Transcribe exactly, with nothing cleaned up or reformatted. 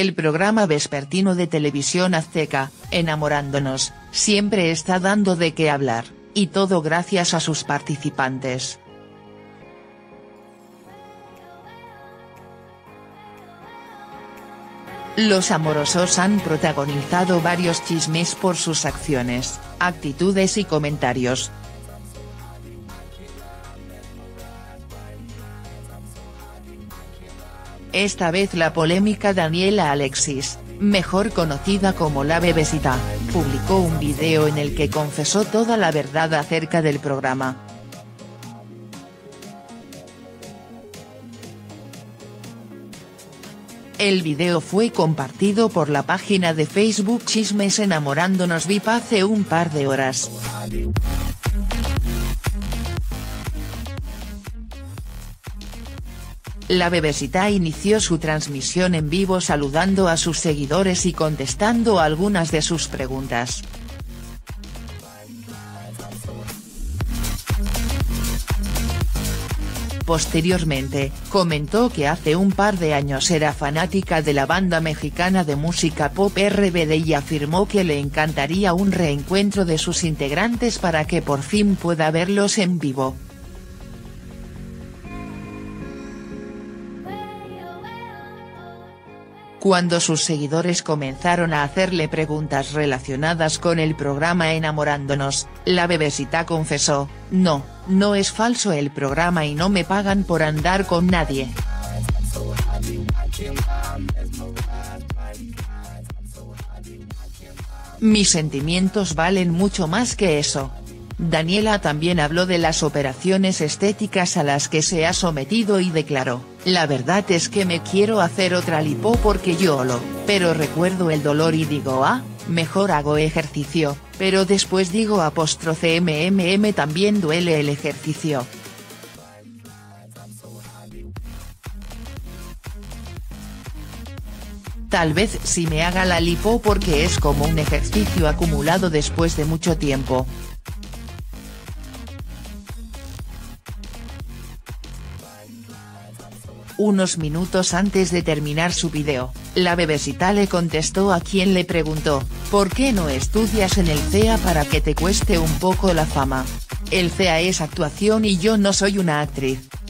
El programa vespertino de Televisión Azteca, Enamorándonos, siempre está dando de qué hablar, y todo gracias a sus participantes. Los amorosos han protagonizado varios chismes por sus acciones, actitudes y comentarios. Esta vez la polémica Daniela Alexis, mejor conocida como la Bebesita, publicó un video en el que confesó toda la verdad acerca del programa. El video fue compartido por la página de Facebook Chismes Enamorándonos V I P hace un par de horas. La Bebesita inició su transmisión en vivo saludando a sus seguidores y contestando algunas de sus preguntas. Posteriormente, comentó que hace un par de años era fanática de la banda mexicana de música pop R B D y afirmó que le encantaría un reencuentro de sus integrantes para que por fin pueda verlos en vivo. Cuando sus seguidores comenzaron a hacerle preguntas relacionadas con el programa Enamorándonos, la Bebesita confesó: "No, no es falso el programa y no me pagan por andar con nadie. Mis sentimientos valen mucho más que eso". Daniela también habló de las operaciones estéticas a las que se ha sometido y declaró: "La verdad es que me quiero hacer otra lipo porque yo lo, pero recuerdo el dolor y digo ah, mejor hago ejercicio, pero después digo apóstrofe mmm también duele el ejercicio". Tal vez sí me haga la lipo porque es como un ejercicio acumulado después de mucho tiempo. Unos minutos antes de terminar su video, la Bebesita le contestó a quien le preguntó: "¿Por qué no estudias en el C E A para que te cueste un poco la fama? El C E A es actuación y yo no soy una actriz".